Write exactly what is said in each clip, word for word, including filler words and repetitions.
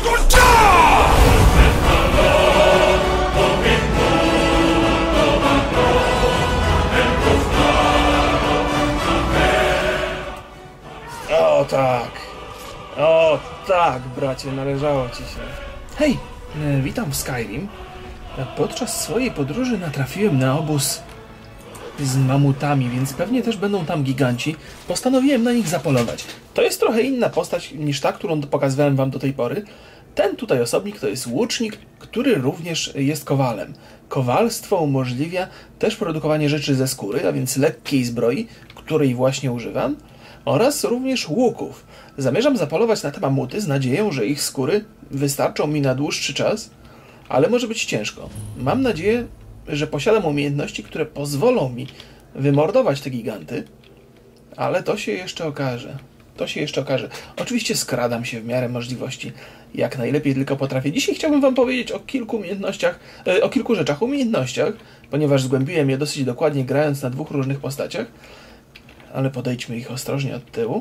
O tak. O tak, bracie, należało ci się. Hej, e, witam w Skyrim. Podczas swojej podróży natrafiłem na obóz z mamutami, więc pewnie też będą tam giganci. Postanowiłem na nich zapolować. To jest trochę inna postać niż ta, którą pokazywałem wam do tej pory. Ten tutaj osobnik to jest łucznik, który również jest kowalem. Kowalstwo umożliwia też produkowanie rzeczy ze skóry, a więc lekkiej zbroi, której właśnie używam, oraz również łuków. Zamierzam zapolować na te mamuty z nadzieją, że ich skóry wystarczą mi na dłuższy czas, ale może być ciężko. Mam nadzieję, że posiadam umiejętności, które pozwolą mi wymordować te giganty, ale to się jeszcze okaże. To się jeszcze okaże. Oczywiście skradam się w miarę możliwości, jak najlepiej tylko potrafię. Dzisiaj chciałbym wam powiedzieć o kilku umiejętnościach, e, o kilku rzeczach, umiejętnościach, ponieważ zgłębiłem je dosyć dokładnie, grając na dwóch różnych postaciach, ale podejdźmy ich ostrożnie od tyłu.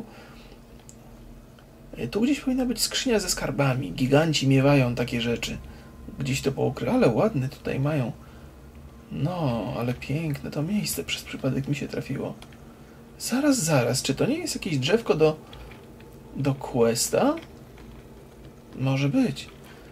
Tu gdzieś powinna być skrzynia ze skarbami. Giganci miewają takie rzeczy. Gdzieś to poukrył, ale ładne tutaj mają. No, ale piękne to miejsce. Przez przypadek mi się trafiło. Zaraz, zaraz. Czy to nie jest jakieś drzewko do... do questa? Może być.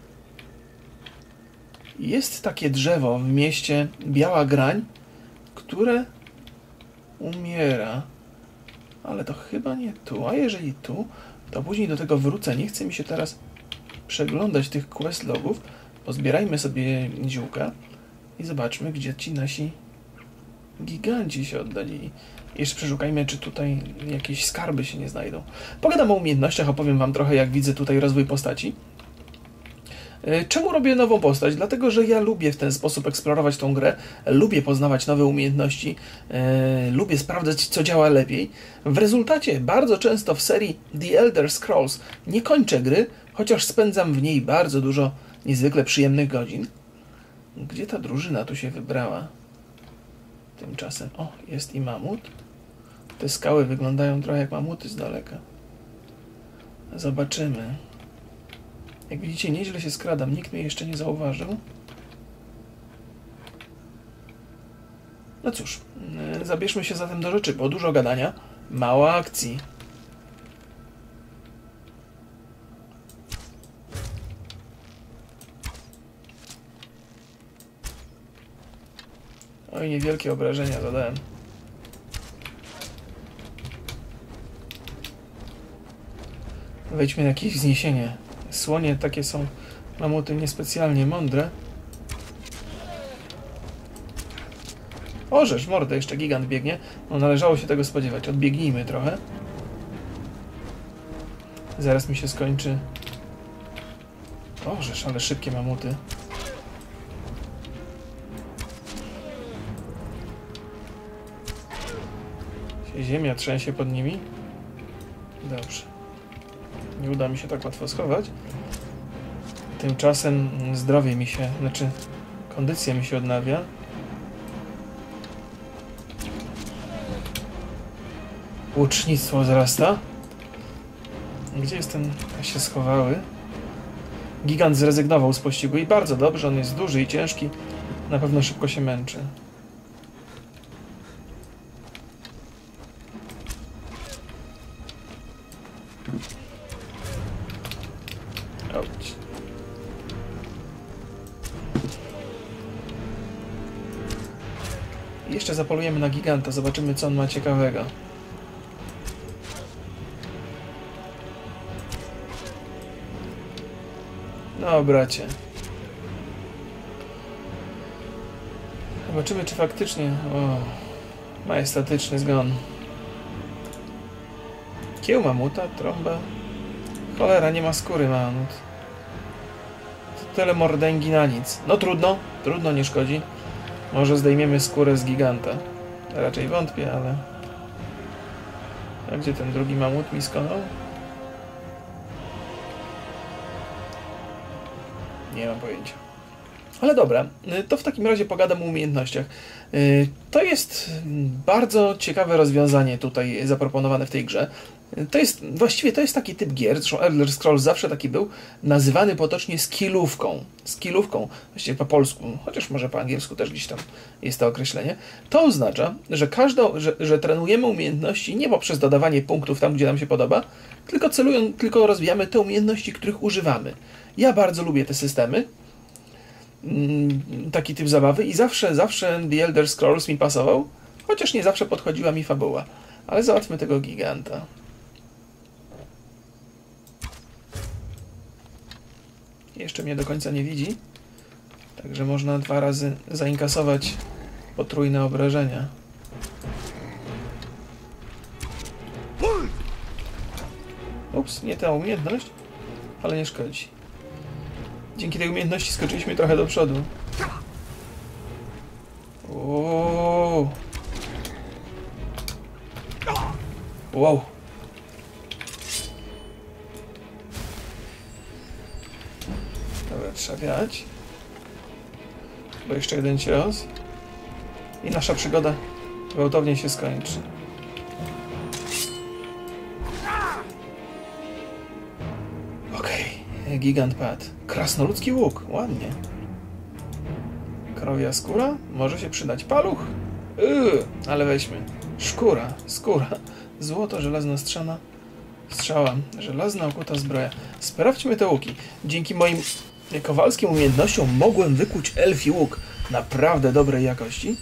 Jest takie drzewo w mieście Biała Grań, które umiera. Ale to chyba nie tu. A jeżeli tu, to później do tego wrócę. Nie chce mi się teraz przeglądać tych quest logów. Pozbierajmy sobie ziółka i zobaczmy, gdzie ci nasi giganci się oddalili. Jeszcze przeszukajmy, czy tutaj jakieś skarby się nie znajdą. Pogadam o umiejętnościach, opowiem wam trochę, jak widzę tutaj rozwój postaci. Czemu robię nową postać? Dlatego, że ja lubię w ten sposób eksplorować tą grę, lubię poznawać nowe umiejętności, e, lubię sprawdzać, co działa lepiej. W rezultacie bardzo często w serii The Elder Scrolls nie kończę gry, chociaż spędzam w niej bardzo dużo niezwykle przyjemnych godzin. Gdzie ta drużyna tu się wybrała? Tymczasem, o, jest i mamut. Te skały wyglądają trochę jak mamuty z daleka. Zobaczymy. Jak widzicie, nieźle się skradam. Nikt mnie jeszcze nie zauważył. No cóż, zabierzmy się zatem do rzeczy, bo dużo gadania, mało akcji. Oj, niewielkie obrażenia zadałem. Wejdźmy na jakieś wzniesienie. Słonie takie są, mamuty niespecjalnie mądre. Orzesz, mordę, jeszcze gigant biegnie. No, należało się tego spodziewać. Odbiegnijmy trochę. Zaraz mi się skończy. Orzesz, ale szybkie mamuty. Ziemia trzęsie pod nimi. Dobrze. Nie uda mi się tak łatwo schować. Tymczasem zdrowie mi się, znaczy kondycja mi się odnawia. Łucznictwo wzrasta. Gdzie jest ten? Się schowały. Gigant zrezygnował z pościgu i bardzo dobrze, on jest duży i ciężki. Na pewno szybko się męczy. Jeszcze zapolujemy na giganta, zobaczymy, co on ma ciekawego. No, bracie. Zobaczymy, czy faktycznie... O, majestatyczny zgon. Kieł mamuta, trąba. Cholera, nie ma skóry mamut. Tyle mordęgi na nic. No trudno, trudno, nie szkodzi. Może zdejmiemy skórę z giganta. Raczej wątpię, ale... A gdzie ten drugi mamut mi skonał? Nie mam pojęcia. Ale dobra, to w takim razie pogadam o umiejętnościach. To jest bardzo ciekawe rozwiązanie tutaj zaproponowane w tej grze. To jest, właściwie to jest taki typ gier, zresztą Elder Scrolls zawsze taki był, nazywany potocznie skillówką. Skillówką, właściwie po polsku, chociaż może po angielsku też gdzieś tam jest to określenie. To oznacza, że, każdą, że, że trenujemy umiejętności nie poprzez dodawanie punktów tam, gdzie nam się podoba, tylko celują, tylko rozwijamy te umiejętności, których używamy. Ja bardzo lubię te systemy, taki typ zabawy i zawsze, zawsze The Elder Scrolls mi pasował, chociaż nie zawsze podchodziła mi fabuła. Ale załatwmy tego giganta. Jeszcze mnie do końca nie widzi, także można dwa razy zainkasować potrójne obrażenia. Ups, nie ta umiejętność, ale nie szkodzi. Dzięki tej umiejętności skoczyliśmy trochę do przodu. Wow. Wow. Dobra, trzeba wiać. Bo jeszcze jeden cios. I nasza przygoda gwałtownie się skończy. Okej, okay. Gigant padł. Krasnoludzki łuk, ładnie. Krowia skóra? Może się przydać. Paluch? Yy, ale weźmy. Szkóra, skóra. Złoto, żelazna strzana. Strzała, żelazna okuta zbroja. Sprawdźmy te łuki. Dzięki moim kowalskim umiejętnościom mogłem wykuć elfi łuk naprawdę dobrej jakości.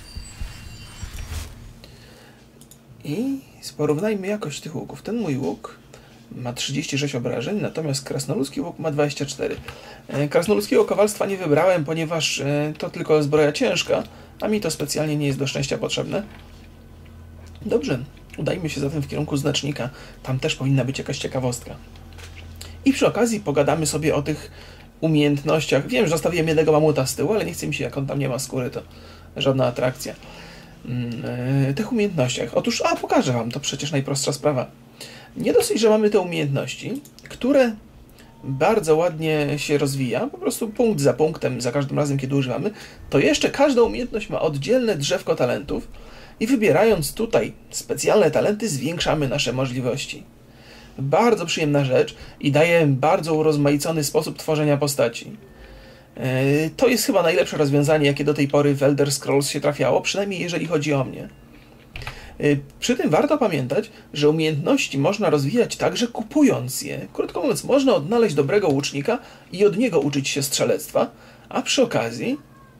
I porównajmy jakość tych łuków. Ten mój łuk ma trzydzieści sześć obrażeń, natomiast krasnoludzki łuk ma dwadzieścia cztery. Krasnoludzkiego kowalstwa nie wybrałem, ponieważ to tylko zbroja ciężka, a mi to specjalnie nie jest do szczęścia potrzebne. Dobrze, udajmy się zatem w kierunku znacznika. Tam też powinna być jakaś ciekawostka. I przy okazji pogadamy sobie o tych umiejętnościach. Wiem, że zostawiłem jednego mamuta z tyłu, ale nie chce mi się, jak on tam nie ma skóry, to żadna atrakcja. Yy, tych umiejętnościach. Otóż, a pokażę wam, to przecież najprostsza sprawa. Nie dosyć, że mamy te umiejętności, które bardzo ładnie się rozwija, po prostu punkt za punktem, za każdym razem, kiedy używamy, to jeszcze każda umiejętność ma oddzielne drzewko talentów i wybierając tutaj specjalne talenty, zwiększamy nasze możliwości. Bardzo przyjemna rzecz i daje bardzo urozmaicony sposób tworzenia postaci. To jest chyba najlepsze rozwiązanie, jakie do tej pory w Elder Scrolls się trafiało, przynajmniej jeżeli chodzi o mnie. Przy tym warto pamiętać, że umiejętności można rozwijać także kupując je. Krótko mówiąc, można odnaleźć dobrego łucznika i od niego uczyć się strzelectwa, a przy okazji...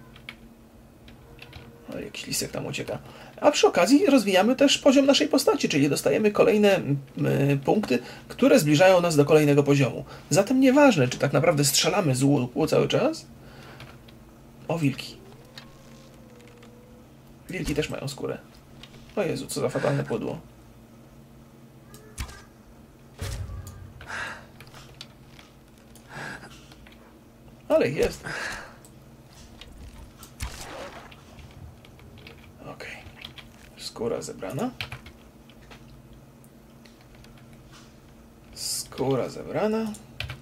O, jakiś lisek tam ucieka. A przy okazji rozwijamy też poziom naszej postaci, czyli dostajemy kolejne y, punkty, które zbliżają nas do kolejnego poziomu. Zatem nieważne, czy tak naprawdę strzelamy z łuku cały czas. O, wilki. Wilki też mają skórę. O Jezu, co za fatalne pudło. Ale jest. Okej. Okay. Skóra zebrana. Skóra zebrana.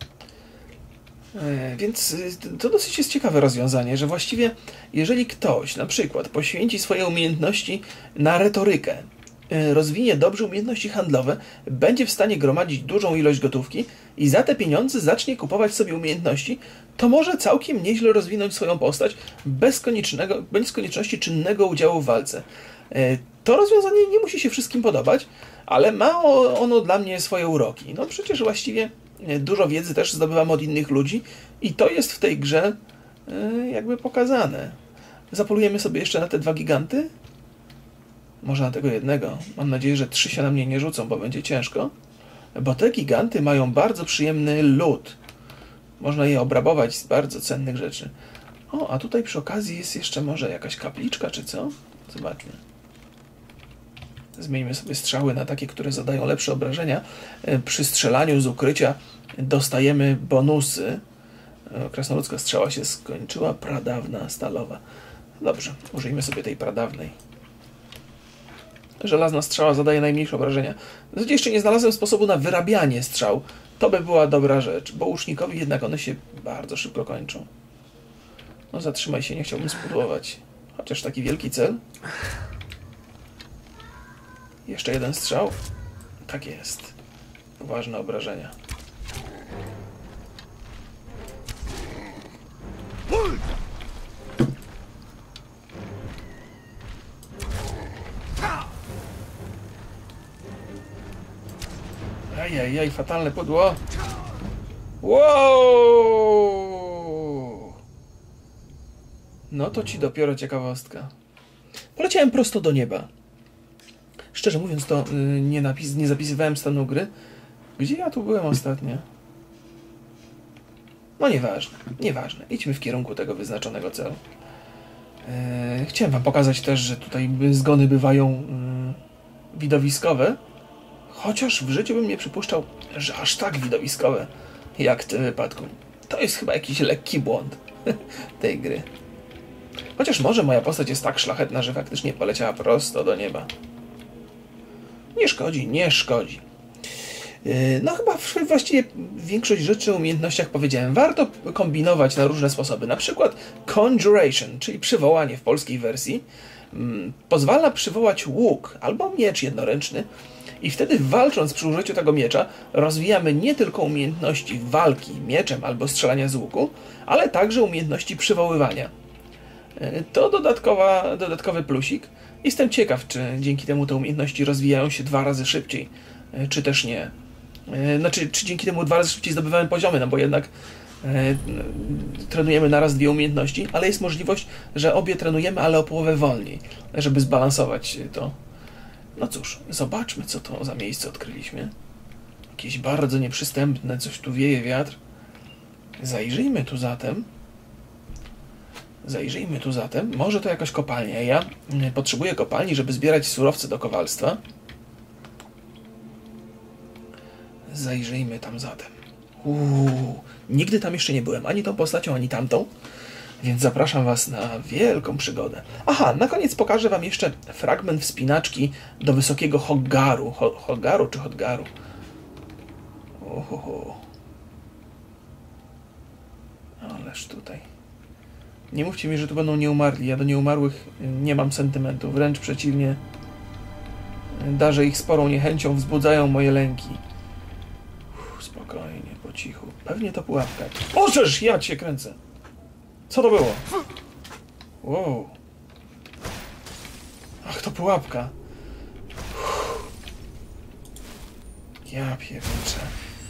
E, więc to dosyć jest ciekawe rozwiązanie, że właściwie jeżeli ktoś na przykład poświęci swoje umiejętności na retorykę, e, rozwinie dobrze umiejętności handlowe, będzie w stanie gromadzić dużą ilość gotówki i za te pieniądze zacznie kupować sobie umiejętności, to może całkiem nieźle rozwinąć swoją postać bez, koniecznego, bez konieczności czynnego udziału w walce. E, to rozwiązanie nie musi się wszystkim podobać, ale ma ono dla mnie swoje uroki. No przecież właściwie dużo wiedzy też zdobywam od innych ludzi i to jest w tej grze jakby pokazane. Zapolujemy sobie jeszcze na te dwa giganty? Może na tego jednego. Mam nadzieję, że trzy się na mnie nie rzucą, bo będzie ciężko. Bo te giganty mają bardzo przyjemny lód. Można je obrabować z bardzo cennych rzeczy. O, a tutaj przy okazji jest jeszcze może jakaś kapliczka, czy co? Zobaczmy. Zmieńmy sobie strzały na takie, które zadają lepsze obrażenia. Przy strzelaniu z ukrycia dostajemy bonusy. Krasnoludzka strzała się skończyła, pradawna, stalowa. Dobrze, użyjmy sobie tej pradawnej. Żelazna strzała zadaje najmniejsze obrażenia. Znaczy, jeszcze nie znalazłem sposobu na wyrabianie strzał. To by była dobra rzecz, bo łucznikowi jednak one się bardzo szybko kończą. No zatrzymaj się, nie chciałbym spudłować. Chociaż taki wielki cel. Jeszcze jeden strzał. Tak jest. Poważne obrażenia. Ajajaj, fatalne pudło. Wow! No to ci dopiero ciekawostka. Poleciałem prosto do nieba. Szczerze mówiąc, to yy, nie, napis, nie zapisywałem stanu gry. Gdzie ja tu byłem ostatnio? No nieważne, nieważne. Idźmy w kierunku tego wyznaczonego celu. Yy, chciałem wam pokazać też, że tutaj zgony bywają yy, widowiskowe. Chociaż w życiu bym nie przypuszczał, że aż tak widowiskowe jak w tym wypadku. To jest chyba jakiś lekki błąd tej gry. Chociaż może moja postać jest tak szlachetna, że faktycznie poleciała prosto do nieba. Nie szkodzi, nie szkodzi. No chyba właściwie większość rzeczy o umiejętnościach powiedziałem. Warto kombinować na różne sposoby. Na przykład Conjuration, czyli przywołanie w polskiej wersji, pozwala przywołać łuk albo miecz jednoręczny i wtedy walcząc przy użyciu tego miecza rozwijamy nie tylko umiejętności walki mieczem albo strzelania z łuku, ale także umiejętności przywoływania. To dodatkowa, dodatkowy plusik. Jestem ciekaw, czy dzięki temu te umiejętności rozwijają się dwa razy szybciej, czy też nie. Znaczy, czy dzięki temu dwa razy szybciej zdobywamy poziomy, no bo jednak e, trenujemy naraz dwie umiejętności, ale jest możliwość, że obie trenujemy, ale o połowę wolniej, żeby zbalansować to. No cóż, zobaczmy, co to za miejsce odkryliśmy. Jakieś bardzo nieprzystępne, coś tu wieje wiatr. Zajrzyjmy tu zatem. Zajrzyjmy tu zatem. Może to jakaś kopalnia. Ja potrzebuję kopalni, żeby zbierać surowce do kowalstwa. Zajrzyjmy tam zatem. Uuu, nigdy tam jeszcze nie byłem. Ani tą postacią, ani tamtą. Więc zapraszam was na wielką przygodę. Aha, na koniec pokażę wam jeszcze fragment wspinaczki do wysokiego Hoggaru. Ho Hoggaru czy Hodgaru? Ohoho. Ależ tutaj. Nie mówcie mi, że tu będą nieumarli. Ja do nieumarłych nie mam sentymentu. Wręcz przeciwnie. Darzę ich sporą niechęcią, wzbudzają moje lęki. Uf, spokojnie, po cichu. Pewnie to pułapka. Ożeż, ja cię kręcę. Co to było? Wow. Ach, to pułapka. Uf. Ja pierniczę.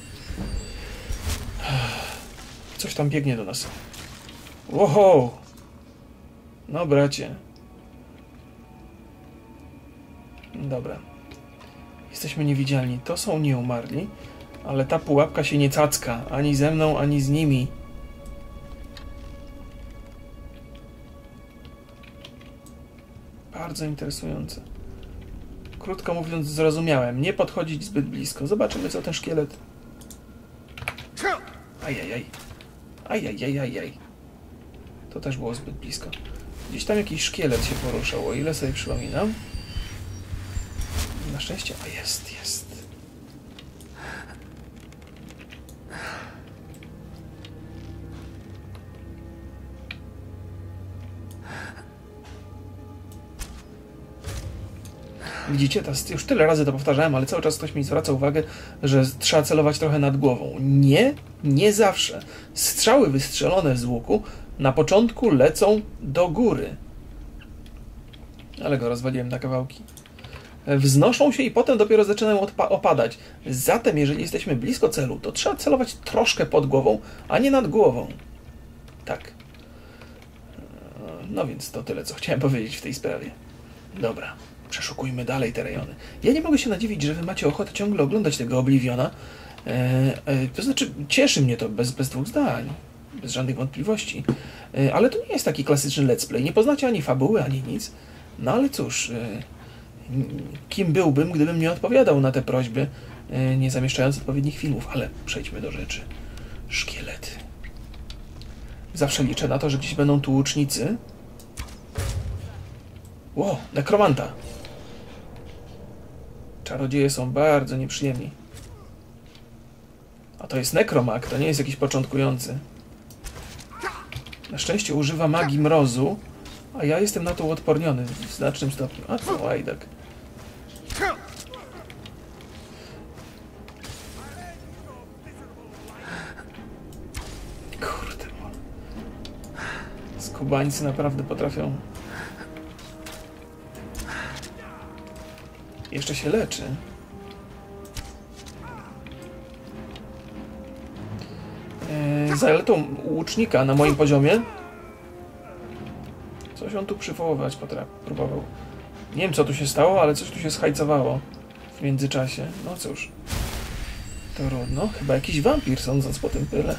Coś tam biegnie do nas. Wow. No bracie. Dobra. Jesteśmy niewidzialni. To są nieumarli, ale ta pułapka się nie cacka. Ani ze mną, ani z nimi. Bardzo interesujące. Krótko mówiąc, zrozumiałem. Nie podchodzić zbyt blisko. Zobaczymy, co ten szkielet... Ajajaj. Ajajajajaj. To też było zbyt blisko. Gdzieś tam jakiś szkielet się poruszał, o ile sobie przypominam. Na szczęście... A jest, jest. Widzicie, to już tyle razy to powtarzałem, ale cały czas ktoś mi zwraca uwagę, że trzeba celować trochę nad głową. Nie, nie zawsze. Strzały wystrzelone z łuku na początku lecą do góry. Ale go rozwaliłem na kawałki. Wznoszą się i potem dopiero zaczynają opadać. Zatem, jeżeli jesteśmy blisko celu, to trzeba celować troszkę pod głową, a nie nad głową. Tak. No więc to tyle, co chciałem powiedzieć w tej sprawie. Dobra. Przeszukujmy dalej te rejony. Ja nie mogę się nadziwić, że wy macie ochotę ciągle oglądać tego Obliviona. E, e, to znaczy, cieszy mnie to bez, bez dwóch zdań. Bez żadnych wątpliwości. E, ale to nie jest taki klasyczny let's play. Nie poznacie ani fabuły, ani nic. No ale cóż, e, kim byłbym, gdybym nie odpowiadał na te prośby, e, nie zamieszczając odpowiednich filmów. Ale przejdźmy do rzeczy. Szkielety. Zawsze liczę na to, że gdzieś będą tu łucznicy. Ło, nekromanta. Czarodzieje są bardzo nieprzyjemni. A to jest nekromag, to nie jest jakiś początkujący. Na szczęście używa magii mrozu, a ja jestem na to uodporniony w znacznym stopniu. A co, łajdak. Kurde. Skubańcy naprawdę potrafią. Jeszcze się leczy. Eee, zaletą łucznika na moim poziomie. Coś on tu przywoływać próbował. Nie wiem, co tu się stało, ale coś tu się schajcowało w międzyczasie. No cóż. Trudno. Chyba jakiś wampir, sądząc po tym pyle.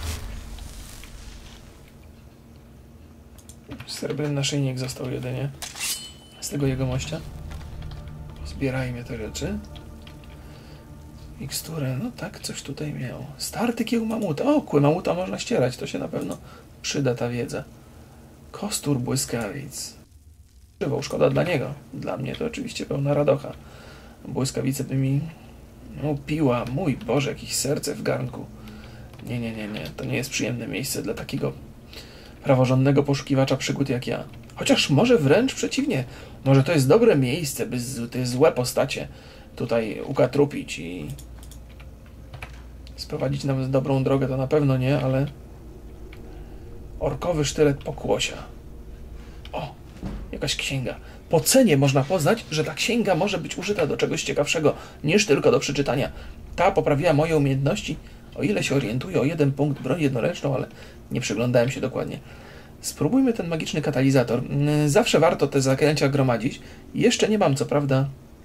Srebrny naszyjnik został jedynie z tego jego mościa. Zbierajmy te rzeczy. Miksturę, no tak, coś tutaj miał. Starty kieł mamuta. O, kły mamuta można ścierać, to się na pewno przyda ta wiedza. Kostur błyskawic. Żywał, szkoda dla niego. Dla mnie to oczywiście pełna radocha. Błyskawice by mi no, piła. Mój Boże, jakieś serce w garnku. Nie, nie, nie, nie. To nie jest przyjemne miejsce dla takiego praworządnego poszukiwacza przygód jak ja. Chociaż może wręcz przeciwnie. Może to jest dobre miejsce, by z, te złe postacie tutaj ukatrupić i sprowadzić nawet dobrą drogę, to na pewno nie, ale orkowy sztylet pokłosia. O, jakaś księga. Po cenie można poznać, że ta księga może być użyta do czegoś ciekawszego niż tylko do przeczytania. Ta poprawiła moje umiejętności, o ile się orientuję, o jeden punkt broń jednoręczną, ale nie przyglądałem się dokładnie. Spróbujmy ten magiczny katalizator. Zawsze warto te zaklęcia gromadzić. Jeszcze nie mam, co prawda.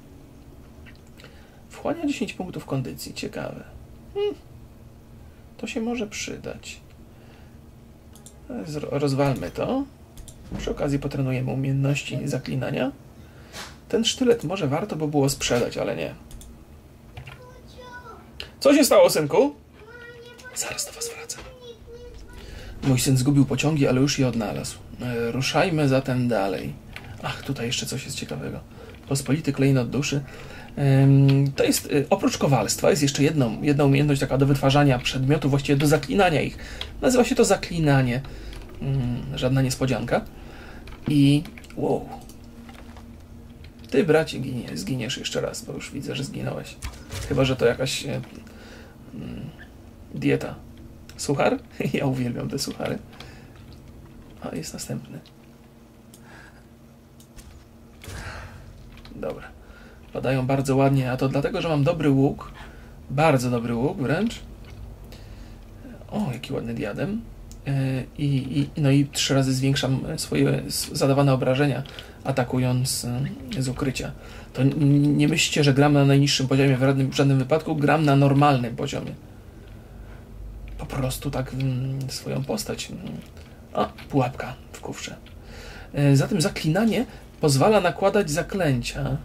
Wchłania dziesięć punktów kondycji. Ciekawe. Hmm. To się może przydać. Rozwalmy to. Przy okazji potrenujemy umiejętności zaklinania. Ten sztylet może warto by było sprzedać, ale nie. Co się stało, synku? Zaraz do was wracam. Mój syn zgubił pociągi, ale już je odnalazł. E, ruszajmy zatem dalej. Ach, tutaj jeszcze coś jest ciekawego. Pospolity klejnot duszy. E, to jest, e, oprócz kowalstwa, jest jeszcze jedną, jedna umiejętność taka do wytwarzania przedmiotów, właściwie do zaklinania ich. Nazywa się to zaklinanie. Mm, żadna niespodzianka. I wow. Ty, bracie, ginie, zginiesz jeszcze raz, bo już widzę, że zginąłeś. Chyba że to jakaś e, mm, dieta. Suchar? Ja uwielbiam te suchary. A, jest następny. Dobra. Padają bardzo ładnie, a to dlatego, że mam dobry łuk. Bardzo dobry łuk wręcz. O, jaki ładny diadem. I, i, no i trzy razy zwiększam swoje zadawane obrażenia, atakując z ukrycia. To nie myślcie, że gram na najniższym poziomie w żadnym, w żadnym wypadku. Gram na normalnym poziomie. Po prostu tak mm, swoją postać. A, pułapka w kufrze. E, zatem zaklinanie pozwala nakładać zaklęcia.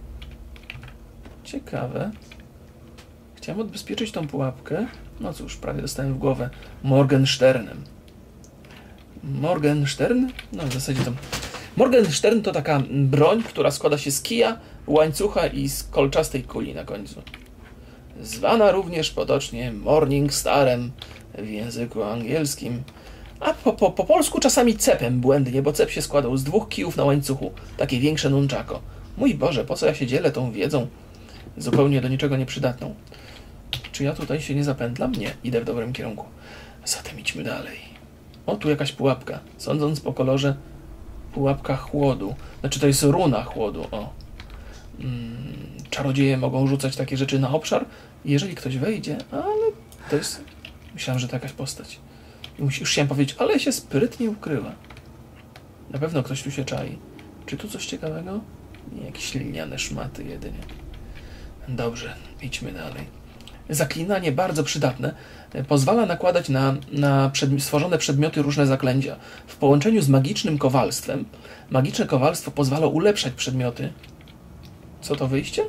Ciekawe. Chciałem odbezpieczyć tą pułapkę. No cóż, prawie dostałem w głowę Morgensternem. Morgenstern? No w zasadzie to... Morgenstern to taka broń, która składa się z kija, łańcucha i z kolczastej kuli na końcu. Zwana również potocznie Morning Starem w języku angielskim, a po, po, po polsku czasami cepem błędnie, bo cep się składał z dwóch kijów na łańcuchu, takie większe nunchako. Mój Boże, po co ja się dzielę tą wiedzą zupełnie do niczego nieprzydatną? Czy ja tutaj się nie zapętlam? Nie, idę w dobrym kierunku. Zatem idźmy dalej. O, tu jakaś pułapka. Sądząc po kolorze, pułapka chłodu. Znaczy to jest runa chłodu, o. Hmm, czarodzieje mogą rzucać takie rzeczy na obszar, jeżeli ktoś wejdzie, ale to jest... Myślałem, że to jakaś postać. Już chciałem powiedzieć, ale się sprytnie ukryła. Na pewno ktoś tu się czai. Czy tu coś ciekawego? Nie, jakieś liniane szmaty jedynie. Dobrze, idźmy dalej. Zaklinanie bardzo przydatne. Pozwala nakładać na, na przed, stworzone przedmioty różne zaklęcia. W połączeniu z magicznym kowalstwem. Magiczne kowalstwo pozwala ulepszać przedmioty. Co to, wyjście?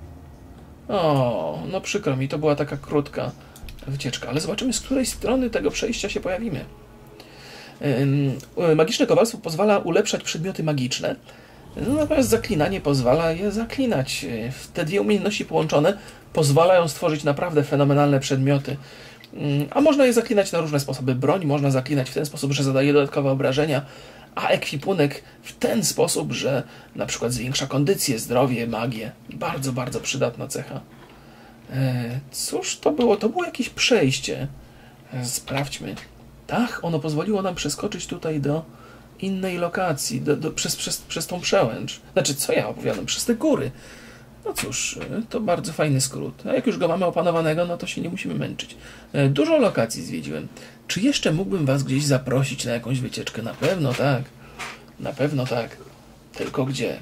O, no przykro mi, to była taka krótka wycieczka, ale zobaczymy, z której strony tego przejścia się pojawimy. Magiczne kowalstwo pozwala ulepszać przedmioty magiczne, no, natomiast zaklinanie pozwala je zaklinać. Te dwie umiejętności połączone pozwalają stworzyć naprawdę fenomenalne przedmioty. A można je zaklinać na różne sposoby. Broń można zaklinać w ten sposób, że zadaje dodatkowe obrażenia, a ekwipunek w ten sposób, że na przykład zwiększa kondycję, zdrowie, magię. Bardzo, bardzo przydatna cecha. E, cóż to było? To było jakieś przejście. E, sprawdźmy. Tak, ono pozwoliło nam przeskoczyć tutaj do innej lokacji, do, do, przez, przez, przez tą przełęcz. Znaczy, co ja opowiadam? Przez te góry. No cóż, to bardzo fajny skrót. A jak już go mamy opanowanego, no to się nie musimy męczyć. Dużo lokacji zwiedziłem. Czy jeszcze mógłbym was gdzieś zaprosić na jakąś wycieczkę? Na pewno tak. Na pewno tak. Tylko gdzie?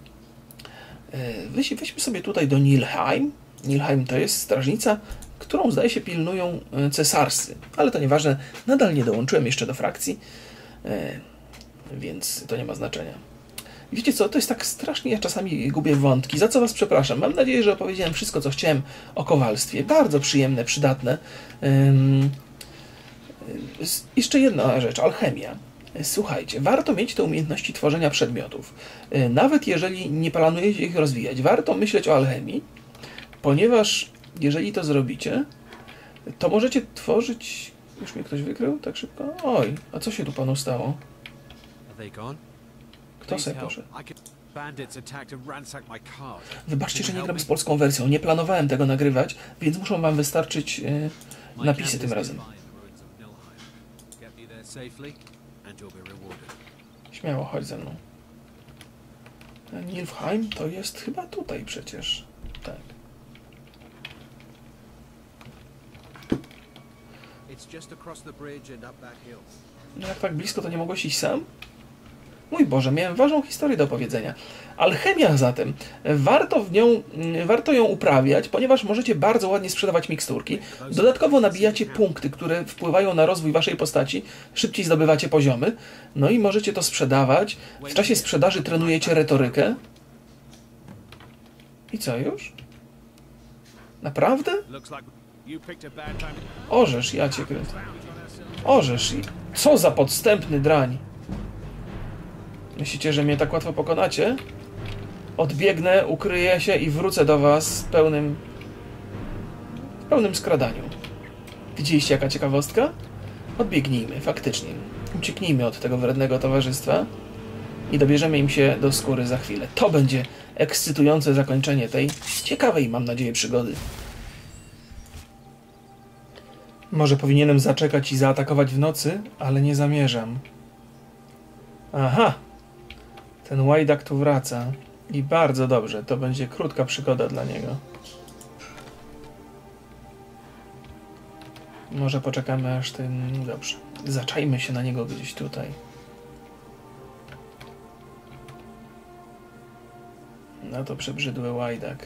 Weź, weźmy sobie tutaj do Nilfheim. Nilfheim to jest strażnica, którą zdaje się pilnują cesarscy. Ale to nieważne. Nadal nie dołączyłem jeszcze do frakcji, więc to nie ma znaczenia. Wiecie co, to jest tak strasznie, ja czasami gubię wątki, za co was przepraszam. Mam nadzieję, że opowiedziałem wszystko, co chciałem o kowalstwie. Bardzo przyjemne, przydatne. Ym... Jeszcze jedna rzecz, alchemia. Słuchajcie, warto mieć te umiejętności tworzenia przedmiotów. Nawet jeżeli nie planujecie ich rozwijać, warto myśleć o alchemii, ponieważ jeżeli to zrobicie, to możecie tworzyć... Już mnie ktoś wykrył tak szybko? Oj, a co się tu panu stało? Kto sobie poszedł? Wybaczcie, że nie gram z polską wersją. Nie planowałem tego nagrywać, więc muszą wam wystarczyć e, napisy tym razem. Śmiało, chodź ze mną. Nilfheim to jest chyba tutaj przecież. Tak. No jak tak blisko, to nie mogłeś iść sam? Mój Boże, miałem ważną historię do opowiedzenia. Alchemia zatem. Warto, w nią, warto ją uprawiać, ponieważ możecie bardzo ładnie sprzedawać miksturki. Dodatkowo nabijacie punkty, które wpływają na rozwój waszej postaci. Szybciej zdobywacie poziomy. No i możecie to sprzedawać. W czasie sprzedaży trenujecie retorykę. I co już? Naprawdę? Orzesz, ja cię kręcę. Orzesz. Co za podstępny drań. Myślicie, że mnie tak łatwo pokonacie? Odbiegnę, ukryję się i wrócę do was w pełnym... w pełnym skradaniu. Widzieliście jaka ciekawostka? Odbiegnijmy, faktycznie. Ucieknijmy od tego wrednego towarzystwa i dobierzemy im się do skóry za chwilę. To będzie ekscytujące zakończenie tej ciekawej, mam nadzieję, przygody. Może powinienem zaczekać i zaatakować w nocy, ale nie zamierzam. Aha! Ten łajdak tu wraca. I bardzo dobrze, to będzie krótka przygoda dla niego. Może poczekamy aż ten... Dobrze. Zaczajmy się na niego gdzieś tutaj. No to przebrzydły łajdak.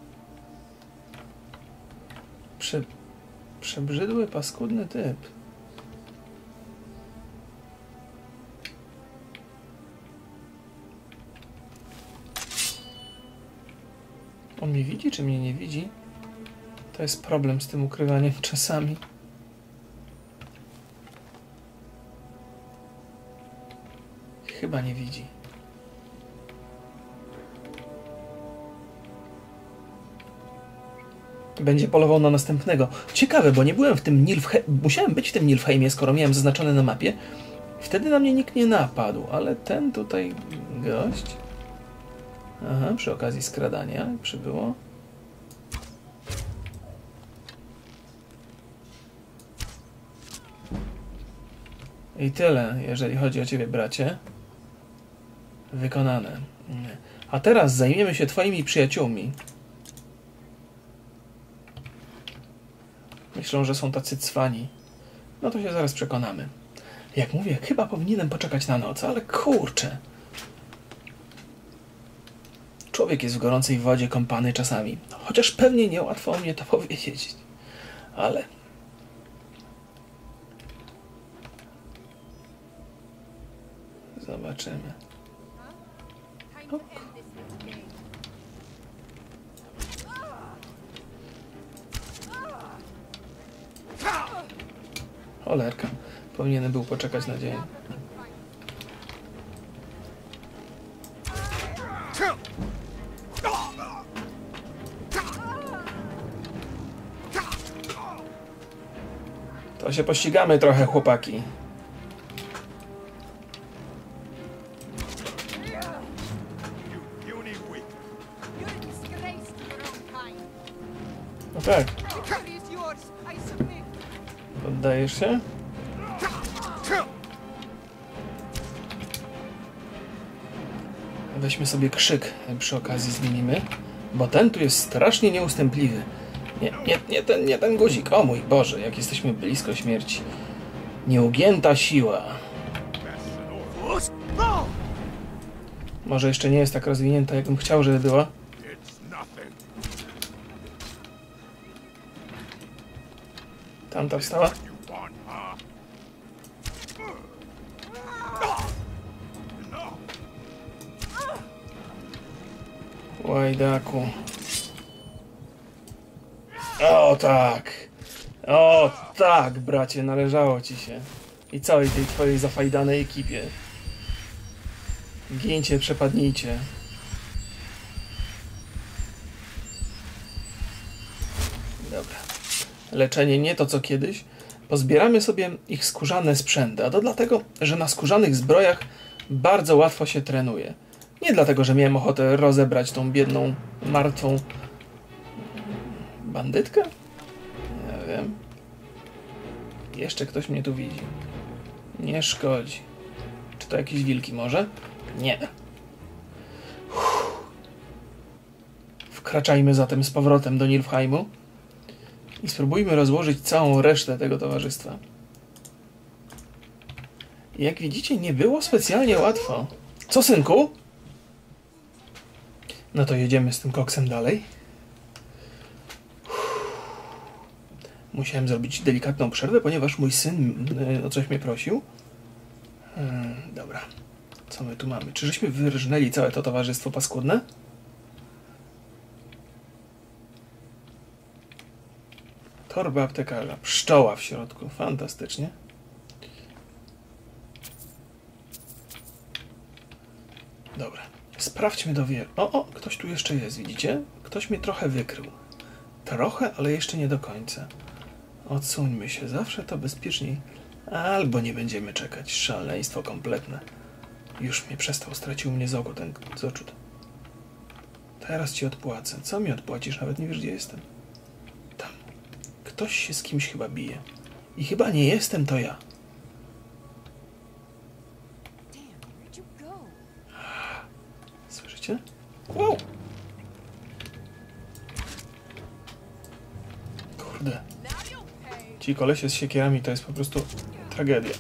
Prze... Przebrzydły, paskudny typ. On mnie widzi, czy mnie nie widzi? To jest problem z tym ukrywaniem czasami. Chyba nie widzi. Będzie polował na następnego. Ciekawe, bo nie byłem w tym Nilfheimie. Musiałem być w tym Nilfheimie, skoro miałem zaznaczone na mapie. Wtedy na mnie nikt nie napadł, ale ten tutaj gość... Aha, przy okazji skradania przybyło. I tyle, jeżeli chodzi o ciebie, bracie. Wykonane. A teraz zajmiemy się twoimi przyjaciółmi. Myślą, że są tacy cwani. No to się zaraz przekonamy. Jak mówię, chyba powinienem poczekać na noc, ale kurczę. Człowiek jest w gorącej wodzie kąpany czasami. Chociaż pewnie niełatwo mnie to powiedzieć. Ale... Zobaczymy. O. Cholerka. Powinienem był poczekać na dzień. To się pościgamy trochę, chłopaki. No tak. Poddajesz się? Weźmy sobie krzyk, przy okazji zmienimy, bo ten tu jest strasznie nieustępliwy. Nie, nie, nie, ten, nie ten guzik. O mój Boże, jak jesteśmy blisko śmierci. Nieugięta siła. Może jeszcze nie jest tak rozwinięta, jakbym chciał, żeby była. Tamta wstała. Łajdaku. O tak. O tak, bracie, należało ci się. I całej tej twojej zafajdanej ekipie. Gincie, przepadnijcie. Dobra. Leczenie nie to co kiedyś. Pozbieramy sobie ich skórzane sprzęty, a to dlatego, że na skórzanych zbrojach bardzo łatwo się trenuje. Nie dlatego, że miałem ochotę rozebrać tą biedną, martwą bandytkę? Nie wiem. Jeszcze ktoś mnie tu widzi. Nie szkodzi. Czy to jakieś wilki może? Nie. Uff. Wkraczajmy zatem z powrotem do Niflheimu i spróbujmy rozłożyć całą resztę tego towarzystwa. Jak widzicie, nie było specjalnie łatwo. Co, synku? No to jedziemy z tym koksem dalej. Musiałem zrobić delikatną przerwę, ponieważ mój syn o coś mnie prosił. Hmm, dobra. Co my tu mamy? Czy żeśmy wyrżnęli całe to towarzystwo paskudne? Torba aptekarza. Pszczoła w środku. Fantastycznie. Dobra. Sprawdźmy do wie... O, o, ktoś tu jeszcze jest, widzicie? Ktoś mnie trochę wykrył. Trochę, ale jeszcze nie do końca. Odsuńmy się, zawsze to bezpieczniej. Albo nie będziemy czekać. Szaleństwo kompletne. Już mnie przestał, stracił mnie z oku ten z oczu. Teraz ci odpłacę. Co mi odpłacisz? Nawet nie wiesz, gdzie jestem. Tam. Ktoś się z kimś chyba bije. I chyba nie jestem to ja. Słyszycie? Wow! Kurde. Ci kolesie z siekierami to jest po prostu tragedia.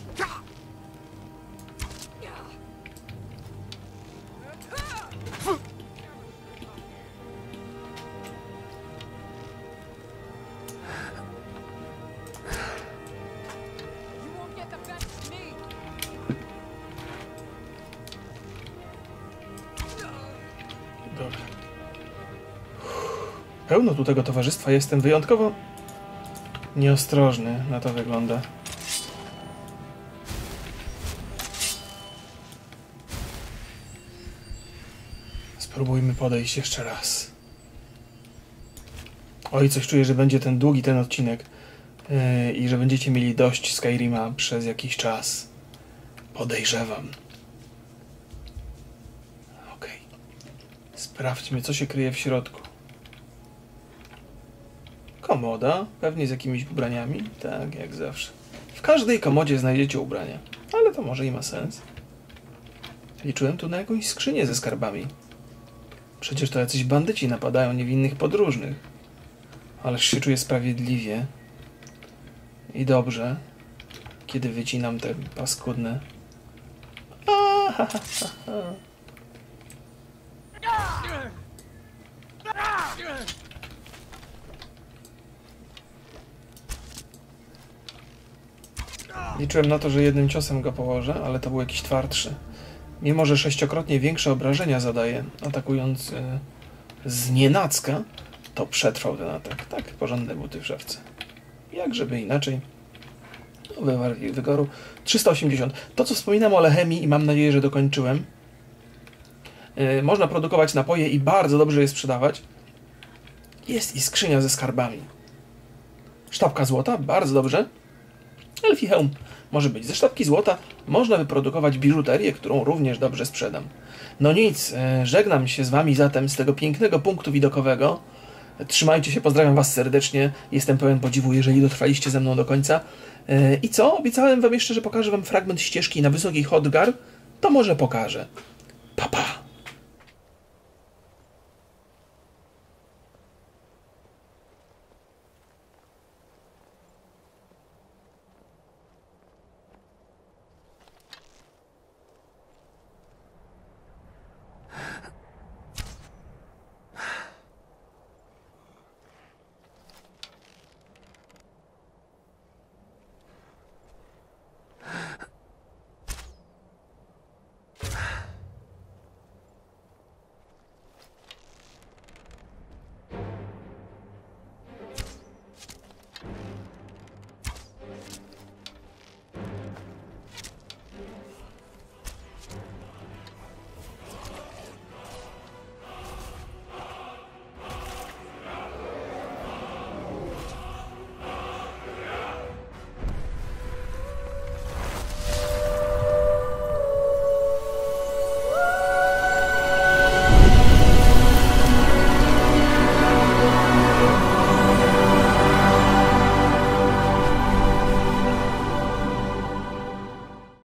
Dobra. Pełno tu tego towarzystwa, jestem wyjątkowo nieostrożny, na to wygląda. Spróbujmy podejść jeszcze raz. Oj, coś czuję, że będzie ten długi ten odcinek yy, i że będziecie mieli dość Skyrima przez jakiś czas. Podejrzewam. Okej. Sprawdźmy, co się kryje w środku. Komoda, pewnie z jakimiś ubraniami, tak jak zawsze. W każdej komodzie znajdziecie ubrania, ale to może i ma sens. Liczyłem tu na jakąś skrzynię ze skarbami. Przecież to jacyś bandyci napadają niewinnych podróżnych. Ależ się czuję sprawiedliwie i dobrze, kiedy wycinam te paskudne. A, ha, ha, ha. Liczyłem na to, że jednym ciosem go położę, ale to był jakiś twardszy. Mimo że sześciokrotnie większe obrażenia zadaje, atakując yy, z nienacka, to przetrwał ten atak. Tak, porządne buty w szafce. Jak żeby inaczej. No, wywar wygoru. trzysta osiemdziesiąt. To, co wspominam o alchemii i mam nadzieję, że dokończyłem. Yy, można produkować napoje i bardzo dobrze je sprzedawać. Jest i skrzynia ze skarbami. Sztabka złota, bardzo dobrze. Elfi hełm może być ze sztabki złota, można wyprodukować biżuterię, którą również dobrze sprzedam. No nic, żegnam się z wami zatem z tego pięknego punktu widokowego. Trzymajcie się, pozdrawiam was serdecznie. Jestem pełen podziwu, jeżeli dotrwaliście ze mną do końca. I co? Obiecałem wam jeszcze, że pokażę wam fragment ścieżki na wysoki Hodgar. To może pokażę. Pa, pa!